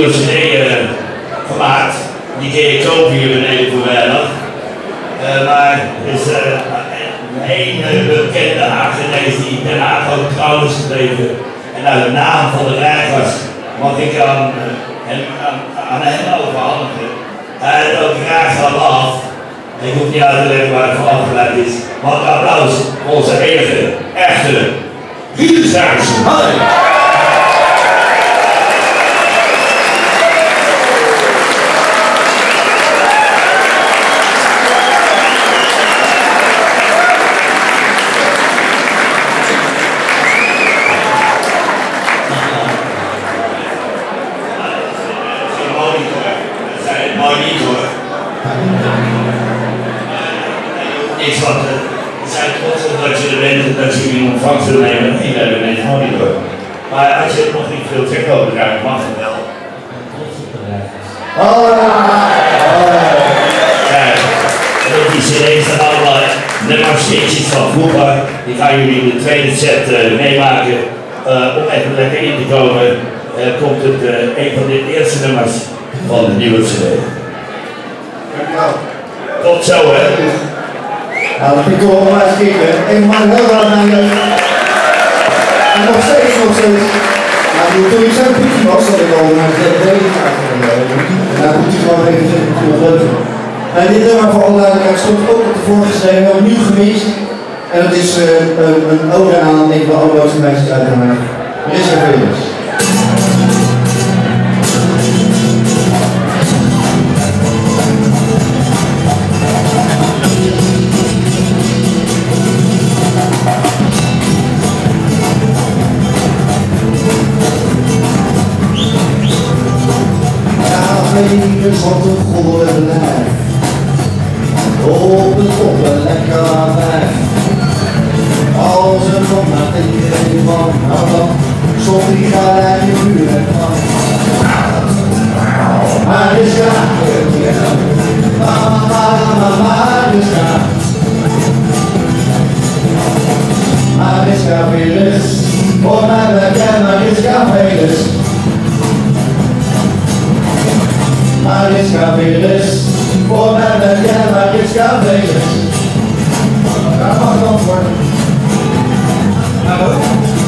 nieuwe CD gemaakt. Die kun je kopen hier beneden voor weinig. Maar er is een hele bekende Hagenees die in Den Haag ook trouw is gebleven. En naar de naam van de reigers mag ik aan hem overhandigen. Hij heeft ook graag van af. Ik hoef niet uit te leggen waar het van afgeleid is. Maar een applaus voor onze enige, echte Riedershuis. Niks wat zijn trots op dat je er bent en dat je in ontvangst wil nemen. Nee, we hebben net monitor. Maar als je het nog niet wilt verkopen, dan mag het wel. Kijk, die cd's zijn allemaal nummersteentjes van vroeger. Die gaan jullie in de tweede set meemaken. Om even lekker in te komen, komt het een van de eerste nummers van de nieuwe cd. Tot zo, hè. Nou, dat vind ik toch wel eens kijken. Ik maak heel erg naar je. En nog steeds. Nou, toen ik zo'n pietje was, dat ik al naar de DVD kaart en daar moet hij gewoon even zeggen, natuurlijk leuk. En dit nummer voor alle duidelijkheid stond ook op de vorige CD, we hebben nieuw gemist. En dat is een ode aan een van de allerleukste meisjes uit Den Haag. Rissa Velers. Van de goede lijf, op een lekker wijf. Als een man naar iedereen van dan zonder die gaat hij je vuur en van. Mariska, Mariska, Mariska Velers, voor mij ben jij Mariska Velers. Mariska Velers, voor mij ben jij Mariska Velers. Daar mag het antwoord. Hallo?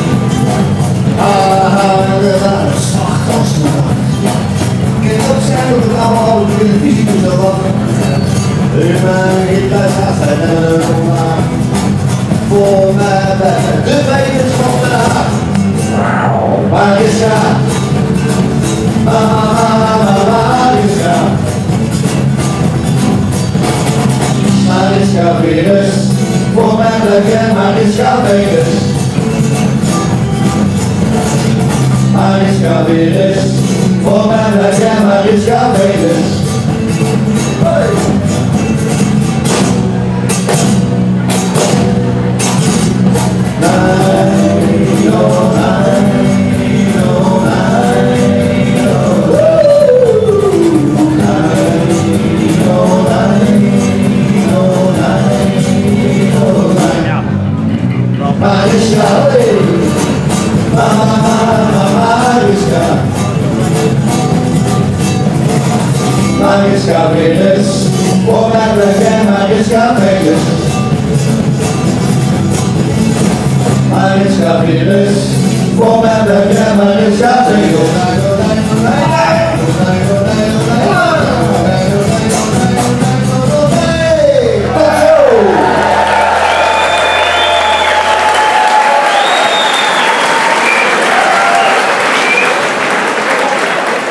De zacht als de nacht. Ik kan ook zeggen dat het allemaal op de televisie moet zo wachten. Ik blijf haast en voor mij ben de Velers van Den Haag. Mariska, Mariska, Mariska Velers, voor mij blijf jij Mariska Velers. Mariska Velers, voor mij blijf jij Mariska Velers. Hey! Mariska Velers, voor mij blijf jij Mariska Velers. Mariska Velers, voor mij blijf jij Mariska Velers.